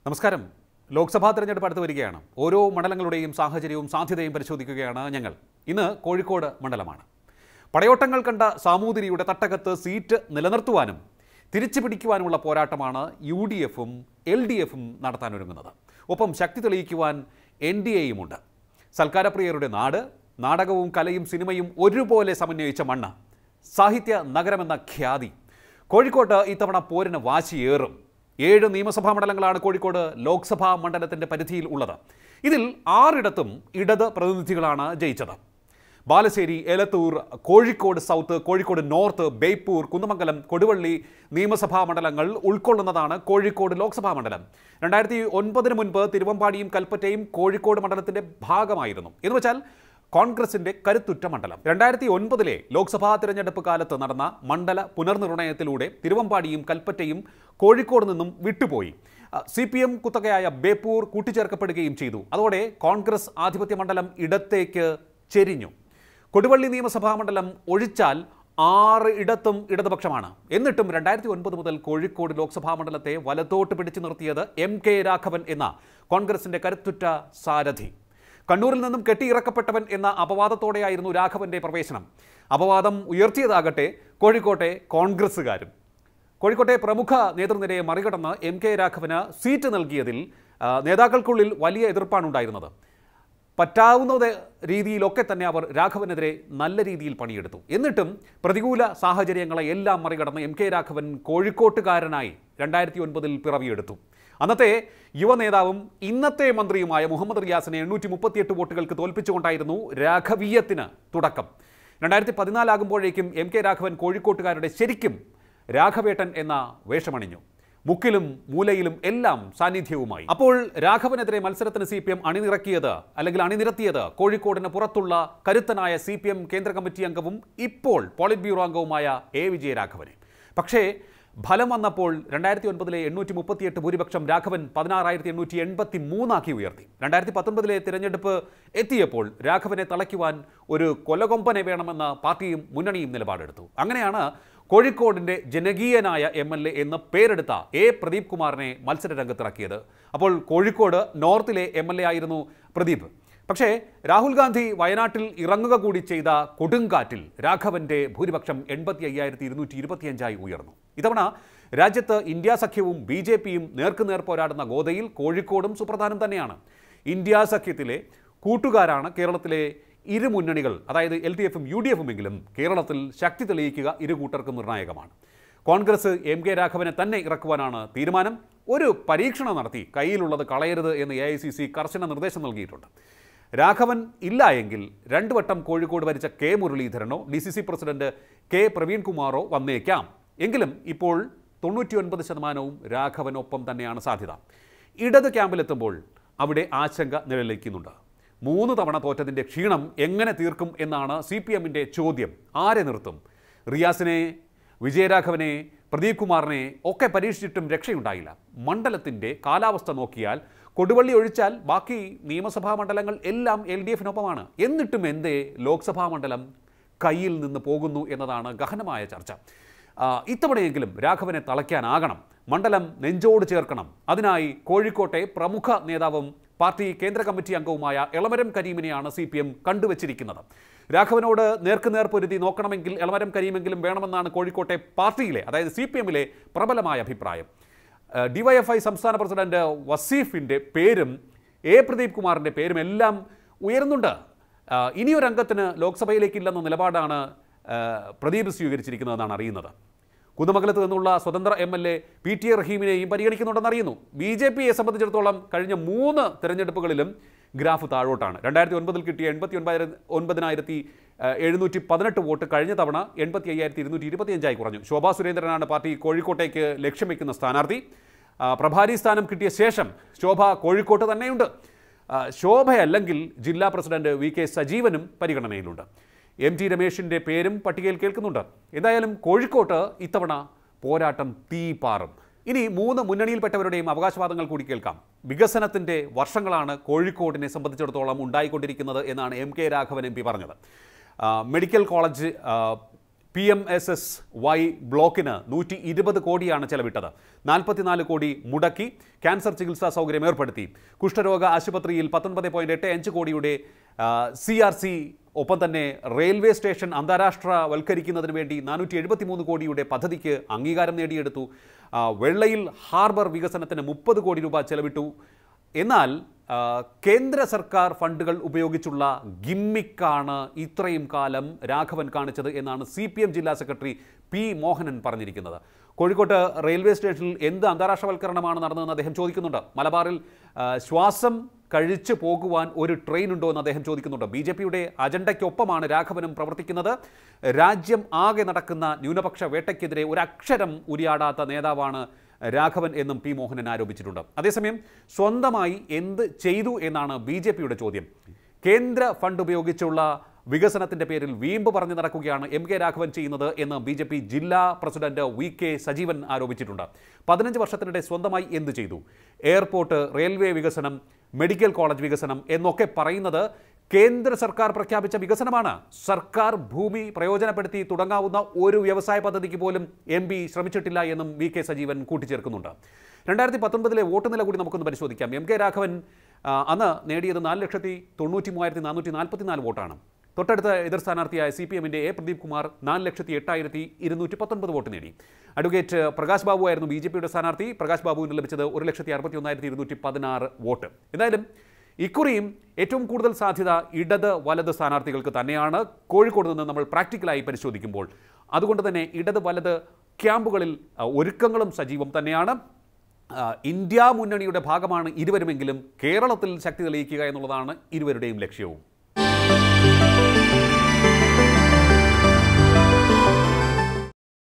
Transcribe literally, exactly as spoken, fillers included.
നമസ്കാരം. ലോക്സഭാ തെരഞ്ഞെടുപ്പ് അടുത്ത് വരികയാണ്. ഓരോ മണ്ഡലങ്ങളുടെയും സാഹചര്യവും സാധ്യതയും പരിശോധിക്കുകയാണ് ഞങ്ങൾ. ഇന്ന് കോഴിക്കോട് മണ്ഡലമാണ്. പടയോട്ടങ്ങൾ കണ്ട സാമൂതിരിയുടെ തട്ടകത്ത് സീറ്റ് നിലനിർത്തുവാനും തിരിച്ചു പിടിക്കുവാനുമുള്ള പോരാട്ടമാണ് യു ഡി എഫും എൽ ഡി എഫും നടത്താനൊരുങ്ങുന്നത്. ഒപ്പം ശക്തി തെളിയിക്കുവാൻ എൻ ഡി എയുമുണ്ട്. സൽക്കാരപ്രിയരുടെ നാട്, നാടകവും കലയും സിനിമയും ഒരുപോലെ സമന്വയിച്ച മണ്ണ്, സാഹിത്യ നഗരമെന്ന ഖ്യാതി. കോഴിക്കോട്ട് ഇത്തവണ പോരിന് വാശിയേറും. ഏഴ് നിയമസഭാ മണ്ഡലങ്ങളാണ് കോഴിക്കോട് ലോക്സഭാ മണ്ഡലത്തിൻ്റെ പരിധിയിൽ ഉള്ളത്. ഇതിൽ ആറിടത്തും ഇടത് പ്രതിനിധികളാണ് ജയിച്ചത്. ബാലുശ്ശേരി, എലത്തൂർ, കോഴിക്കോട് സൗത്ത്, കോഴിക്കോട് നോർത്ത്, ബേപ്പൂർ, കുന്നമംഗലം, കൊടുവള്ളി നിയമസഭാ മണ്ഡലങ്ങൾ ഉൾക്കൊള്ളുന്നതാണ് കോഴിക്കോട് ലോക്സഭാ മണ്ഡലം. രണ്ടായിരത്തി ഒൻപതിന് മുൻപ് തിരുവമ്പാടിയും കൽപ്പറ്റയും കോഴിക്കോട് മണ്ഡലത്തിൻ്റെ ഭാഗമായിരുന്നു. എന്ന് വെച്ചാൽ കോൺഗ്രസിന്റെ കരുത്തുറ്റ മണ്ഡലം. രണ്ടായിരത്തി ഒൻപതിലെ ലോക്സഭാ തിരഞ്ഞെടുപ്പ് കാലത്ത് നടന്ന മണ്ഡല പുനർനിർണയത്തിലൂടെ തിരുവമ്പാടിയും കൽപ്പറ്റയും കോഴിക്കോട് നിന്നും വിട്ടുപോയി. സി പി എം കുത്തകയായ ബേപ്പൂർ കൂട്ടിച്ചേർക്കപ്പെടുകയും ചെയ്തു. അതോടെ കോൺഗ്രസ് ആധിപത്യ മണ്ഡലം ഇടത്തേക്ക് ചെരിഞ്ഞു. കൊടുവള്ളി നിയമസഭാ മണ്ഡലം ഒഴിച്ചാൽ ആറ് ഇടത്തും ഇടതുപക്ഷമാണ്. എന്നിട്ടും രണ്ടായിരത്തി ഒൻപത് മുതൽ കോഴിക്കോട് ലോക്സഭാ മണ്ഡലത്തെ വലത്തോട്ട് പിടിച്ചു നിർത്തിയത് എം കെ രാഘവൻ എന്ന കോൺഗ്രസിന്റെ കരുത്തുറ്റ സാരഥി. കണ്ണൂരിൽ നിന്നും കെട്ടിയിറക്കപ്പെട്ടവൻ എന്ന അപവാദത്തോടെയായിരുന്നു രാഘവന്റെ പ്രവേശനം. അപവാദം ഉയർത്തിയതാകട്ടെ കോഴിക്കോട്ടെ കോൺഗ്രസ്സുകാരും. കോഴിക്കോട്ടെ പ്രമുഖ നേതൃനിരയെ മറികടന്ന് എം കെ രാഘവന് സീറ്റ് നൽകിയതിൽ നേതാക്കൾക്കുള്ളിൽ വലിയ എതിർപ്പാണ് ഉണ്ടായിരുന്നത്. പറ്റാവുന്ന രീതിയിലൊക്കെ തന്നെ അവർ രാഘവനെതിരെ നല്ല രീതിയിൽ പണിയെടുത്തു. എന്നിട്ടും പ്രതികൂല സാഹചര്യങ്ങളെ എല്ലാം മറികടന്ന് എം കെ രാഘവൻ കോഴിക്കോട്ടുകാരനായി രണ്ടായിരത്തി ഒൻപതിൽ പിറവിയെടുത്തു. അന്നത്തെ യുവ നേതാവും ഇന്നത്തെ മന്ത്രിയുമായ മുഹമ്മദ് റിയാസിനെ എണ്ണൂറ്റി മുപ്പത്തിയെട്ട് വോട്ടുകൾക്ക് തോൽപ്പിച്ചുകൊണ്ടായിരുന്നു രാഘവീയത്തിന് തുടക്കം. രണ്ടായിരത്തി പതിനാലാകുമ്പോഴേക്കും എം കെ രാഘവൻ കോഴിക്കോട്ടുകാരുടെ ശരിക്കും രാഘവേട്ടൻ എന്ന വേഷമണിഞ്ഞു. മുക്കിലും മൂലയിലും എല്ലാം സാന്നിധ്യവുമായി. അപ്പോൾ രാഘവനെതിരെ മത്സരത്തിന് സി പി എം അണിനിറക്കിയത് അല്ലെങ്കിൽ അണിനിരത്തിയത് കോഴിക്കോടിന് പുറത്തുള്ള കരുത്തനായ സി പി എം കേന്ദ്ര കമ്മിറ്റി അംഗവും ഇപ്പോൾ പോളിറ്റ് ബ്യൂറോ അംഗവുമായ എ വിജയരാഘവനെ. പക്ഷേ ഫലം വന്നപ്പോൾ രണ്ടായിരത്തി ഒൻപതിലെ എണ്ണൂറ്റി മുപ്പത്തിയെട്ട് ഭൂരിപക്ഷം രാഘവൻ പതിനാറായിരത്തി എണ്ണൂറ്റി എൺപത്തി മൂന്നാക്കി ഉയർത്തി. രണ്ടായിരത്തി പത്തൊൻപതിലെ തിരഞ്ഞെടുപ്പ് എത്തിയപ്പോൾ രാഘവനെ തളയ്ക്കുവാൻ ഒരു കൊലകൊമ്പനെ വേണമെന്ന് പാർട്ടിയും മുന്നണിയും നിലപാടെടുത്തു. അങ്ങനെയാണ് കോഴിക്കോടിൻ്റെ ജനകീയനായ എം എൽ എ എന്ന് പേരെടുത്ത എ പ്രദീപ് കുമാറിനെ മത്സര രംഗത്തിറക്കിയത്. അപ്പോൾ കോഴിക്കോട് നോർത്തിലെ എം എൽ എ ആയിരുന്നു പ്രദീപ്. പക്ഷേ രാഹുൽ ഗാന്ധി വയനാട്ടിൽ ഇറങ്ങുക കൂടി ചെയ്ത കൊടുങ്കാറ്റിൽ രാഘവന്റെ ഭൂരിപക്ഷം എൺപത്തി അയ്യായിരത്തി ഇരുന്നൂറ്റി ഇരുപത്തിയഞ്ചായി ഉയർന്നു. ഇത്തവണ രാജ്യത്ത് ഇന്ത്യ സഖ്യവും ബി ജെ പിയും നേർക്കുനേർ പോരാടുന്ന ഗോതയിൽ കോഴിക്കോടും സുപ്രധാനം തന്നെയാണ്. ഇന്ത്യ സഖ്യത്തിലെ കൂട്ടുകാരാണ് കേരളത്തിലെ ഇരു മുന്നണികൾ, അതായത് എൽ ഡി എഫും യു ഡി എഫും എങ്കിലും കേരളത്തിൽ ശക്തി തെളിയിക്കുക ഇരു കൂട്ടർക്കും നിർണായകമാണ്. കോൺഗ്രസ് എം കെ രാഘവനെ തന്നെ ഇറക്കുവാനാണ് തീരുമാനം. ഒരു പരീക്ഷണം നടത്തി കയ്യിലുള്ളത് കളയരുത് എന്ന് എ ഐ സി സി കർശന നിർദ്ദേശം നൽകിയിട്ടുണ്ട്. രാഘവൻ ഇല്ല എങ്കിൽ രണ്ടു വട്ടം കോഴിക്കോട് ഭരിച്ച കെ മുരളീധരനോ D C C president K പ്രവീൺകുമാറോ വന്നേക്കാം. എങ്കിലും ഇപ്പോൾ തൊണ്ണൂറ്റി ഒൻപത് ശതമാനവും രാഘവനൊപ്പം തന്നെയാണ് സാധ്യത. ഇടത് ക്യാമ്പിലെത്തുമ്പോൾ അവിടെ ആശങ്ക നിഴലിക്കുന്നുണ്ട്. മൂന്ന് തവണ തോറ്റതിൻ്റെ ക്ഷീണം എങ്ങനെ തീർക്കും എന്നാണ് സി പി എമ്മിൻ്റെ ചോദ്യം. ആരെ നിർത്തും? റിയാസിനെ, വിജയരാഘവനെ, പ്രദീപ് കുമാറിനെ ഒക്കെ പരീക്ഷിച്ചിട്ടും രക്ഷയുണ്ടായില്ല. മണ്ഡലത്തിൻ്റെ കാലാവസ്ഥ നോക്കിയാൽ കൊടുവള്ളി ഒഴിച്ചാൽ ബാക്കി നിയമസഭാ മണ്ഡലങ്ങൾ എല്ലാം എൽ ഡി എഫിനൊപ്പമാണ്. എന്നിട്ടും എന്തേ ലോക്സഭാ മണ്ഡലം കയ്യിൽ നിന്ന് പോകുന്നു എന്നതാണ് ഗഹനമായ ചർച്ച. ഇത്തവണയെങ്കിലും രാഘവനെ തളയ്ക്കാനാകണം. മണ്ഡലം നെഞ്ചോട് ചേർക്കണം. അതിനായി കോഴിക്കോട്ടെ പ്രമുഖ നേതാവും പാർട്ടി കേന്ദ്ര കമ്മിറ്റി അംഗവുമായ എളമരം കരീമിനെയാണ് സി പി എം കണ്ടുവച്ചിരിക്കുന്നത്. രാഘവനോട് നേർക്കുനേർ പൊരുതി നോക്കണമെങ്കിൽ എളമരം കരീമെങ്കിലും വേണമെന്നാണ് കോഴിക്കോട്ടെ പാർട്ടിയിലെ, അതായത് സി പി എമ്മിലെ പ്രബലമായ അഭിപ്രായം. ഡിവൈഎഫ്ഐ സംസ്ഥാന പ്രസിഡന്റ് വസീഫിൻ്റെ പേരും എ പ്രദീപ് കുമാറിൻ്റെ പേരും എല്ലാം ഉയരുന്നുണ്ട്. ഇനിയൊരംഗത്തിന് ലോക്സഭയിലേക്കില്ലെന്ന നിലപാടാണ് പ്രദീപ് സ്വീകരിച്ചിരിക്കുന്നതെന്നാണ് അറിയുന്നത്. കുന്നമംഗലത്ത് നിന്നുള്ള സ്വതന്ത്ര M L A P T A റഹീമിനെയും പരിഗണിക്കുന്നുണ്ടെന്ന് അറിയുന്നു. ബി ജെ പിയെ സംബന്ധിച്ചിടത്തോളം കഴിഞ്ഞ മൂന്ന് തെരഞ്ഞെടുപ്പുകളിലും ഗ്രാഫ് താഴോട്ടാണ്. രണ്ടായിരത്തി ഒൻപതിൽ കിട്ടിയ എൺപത്തി ഒൻപതിനായിരത്തി ഒൻപതിനായിരത്തി എഴുന്നൂറ്റി പതിനെട്ട് വോട്ട് കഴിഞ്ഞ തവണ എൺപത്തി അയ്യായിരത്തി ഇരുന്നൂറ്റി ഇരുപത്തിയഞ്ചായി കുറഞ്ഞു. ശോഭാ സുരേന്ദ്രനാണ് പാർട്ടി കോഴിക്കോട്ടേക്ക് ലക്ഷ്യം വയ്ക്കുന്ന സ്ഥാനാർത്ഥി. പ്രഭാരി സ്ഥാനം കിട്ടിയ ശേഷം ശോഭ കോഴിക്കോട്ട് തന്നെയുണ്ട്. ശോഭയല്ലെങ്കിൽ ജില്ലാ പ്രസിഡന്റ് വി കെ സജീവനും പരിഗണനയിലുണ്ട്. എം ടി രമേശിൻ്റെ പേരും പട്ടികയിൽ കേൾക്കുന്നുണ്ട്. എന്തായാലും കോഴിക്കോട്ട് ഇത്തവണ പോരാട്ടം തീ പാറും. ഇനി മൂന്ന് മുന്നണിയിൽപ്പെട്ടവരുടെയും അവകാശവാദങ്ങൾ കൂടി കേൾക്കാം. വികസനത്തിൻ്റെ വർഷങ്ങളാണ് കോഴിക്കോടിനെ സംബന്ധിച്ചിടത്തോളം ഉണ്ടായിക്കൊണ്ടിരിക്കുന്നത് എന്നാണ് M K Raghavan M P പറഞ്ഞത്. Medical college P M S S Y ബ്ലോക്കിന് നൂറ്റി ഇരുപത് കോടിയാണ് ചെലവിട്ടത്. നാൽപ്പത്തിനാല് കോടി മുടക്കി ക്യാൻസർ ചികിത്സാ സൗകര്യം ഏർപ്പെടുത്തി. കുഷ്ഠരോഗ ആശുപത്രിയിൽ പത്തൊൻപത് പോയിന്റ് എട്ട് അഞ്ച് കോടിയുടെ സി ആർ സി, ഒപ്പം തന്നെ റെയിൽവേ സ്റ്റേഷൻ അന്താരാഷ്ട്രവൽക്കരിക്കുന്നതിന് വേണ്ടി നാനൂറ്റി എഴുപത്തി മൂന്ന് കോടിയുടെ പദ്ധതിക്ക് അംഗീകാരം നേടിയെടുത്തു. വെള്ളയിൽ ഹാർബർ വികസനത്തിന് മുപ്പത് കോടി രൂപ ചെലവിട്ടു. എന്നാൽ കേന്ദ്ര സർക്കാർ ഫണ്ടുകൾ ഉപയോഗിച്ചുള്ള ഗിമ്മിക്കാണ് ഇത്രയും കാലം രാഘവൻ കാണിച്ചത് എന്നാണ് സി പി എം ജില്ലാ സെക്രട്ടറി പി മോഹനൻ പറഞ്ഞിരിക്കുന്നത്. കോഴിക്കോട്ട് റെയിൽവേ സ്റ്റേഷനിൽ എന്ത് അന്താരാഷ്ട്രവൽക്കരണമാണ് നടന്നതെന്ന് അദ്ദേഹം ചോദിക്കുന്നുണ്ട്. മലബാറിൽ ശ്വാസം കഴിച്ചു പോകുവാൻ ഒരു ട്രെയിൻ ഉണ്ടോ എന്ന് അദ്ദേഹം ചോദിക്കുന്നുണ്ട്. ബി ജെ പിയുടെ അജണ്ടയ്ക്കൊപ്പമാണ് രാഘവനും പ്രവർത്തിക്കുന്നത്. രാജ്യം ആകെ നടക്കുന്ന ന്യൂനപക്ഷ വേട്ടയ്ക്കെതിരെ ഒരക്ഷരം ഉരിയാടാത്ത നേതാവാണ് രാഘവൻ എന്നും പി മോഹനൻ ആരോപിച്ചിട്ടുണ്ട്. അതേസമയം സ്വന്തമായി എന്ത് ചെയ്തു എന്നാണ് ബി ജെ പിയുടെ ചോദ്യം. കേന്ദ്ര ഫണ്ട് ഉപയോഗിച്ചുള്ള വികസനത്തിൻ്റെ പേരിൽ വീമ്പ് പറഞ്ഞു നടക്കുകയാണ് എം കെ രാഘവൻ ചെയ്യുന്നത് എന്ന് ബി ജെ പി ജില്ലാ പ്രസിഡന്റ് വി കെ സജീവൻ ആരോപിച്ചിട്ടുണ്ട്. പതിനഞ്ച് വർഷത്തിനിടെ സ്വന്തമായി എന്ത് ചെയ്തു? എയർപോർട്ട്, റെയിൽവേ വികസനം, മെഡിക്കൽ കോളേജ് വികസനം എന്നൊക്കെ പറയുന്നത് കേന്ദ്ര സർക്കാർ പ്രഖ്യാപിച്ച വികസനമാണ്. സർക്കാർ ഭൂമി പ്രയോജനപ്പെടുത്തി തുടങ്ങാവുന്ന ഒരു വ്യവസായ പദ്ധതിക്ക് പോലും എം പി ശ്രമിച്ചിട്ടില്ല എന്നും വി കെ സജീവൻ കൂട്ടിച്ചേർക്കുന്നുണ്ട്. രണ്ടായിരത്തി പത്തൊൻപതിലെ വോട്ട് നില കൂടി നമുക്കൊന്ന് പരിശോധിക്കാം. എം കെ രാഘവൻ അന്ന് നേടിയത് നാല് ലക്ഷത്തി തൊണ്ണൂറ്റി മൂവായിരത്തി നാനൂറ്റി നാൽപ്പത്തി നാല് വോട്ടാണ്. തൊട്ടടുത്ത എതിർ സ്ഥാനാർത്ഥിയായ സി പി എമ്മിൻ്റെ എ പ്രദീപ് കുമാർ നാല് ലക്ഷത്തി എട്ടായിരത്തി ഇരുന്നൂറ്റി പത്തൊൻപത് വോട്ട് നേടി. അഡ്വക്കേറ്റ് പ്രകാശ് ബാബു ആയിരുന്നു ബി ജെ പിയുടെ സ്ഥാനാർത്ഥി. പ്രകാശ് ബാബുവിന് ലഭിച്ചത് ഒരു ലക്ഷത്തി അറുപത്തി ഒന്നായിരത്തി ഇരുന്നൂറ്റി പതിനാറ് വോട്ട്. എന്തായാലും ഇക്കുറിയും ഏറ്റവും കൂടുതൽ സാധ്യത ഇടത് വലത് സ്ഥാനാർത്ഥികൾക്ക് തന്നെയാണ് കോഴിക്കോട് നിന്ന് നമ്മൾ പ്രാക്ടിക്കലായി പരിശോധിക്കുമ്പോൾ. അതുകൊണ്ട് തന്നെ ഇടത് വലത് ക്യാമ്പുകളിൽ ഒരുക്കങ്ങളും സജീവം തന്നെയാണ്. ഇന്ത്യ മുന്നണിയുടെ ഭാഗമാണ് ഇരുവരുമെങ്കിലും കേരളത്തിൽ ശക്തി തെളിയിക്കുക എന്നുള്ളതാണ് ഇരുവരുടെയും ലക്ഷ്യവും.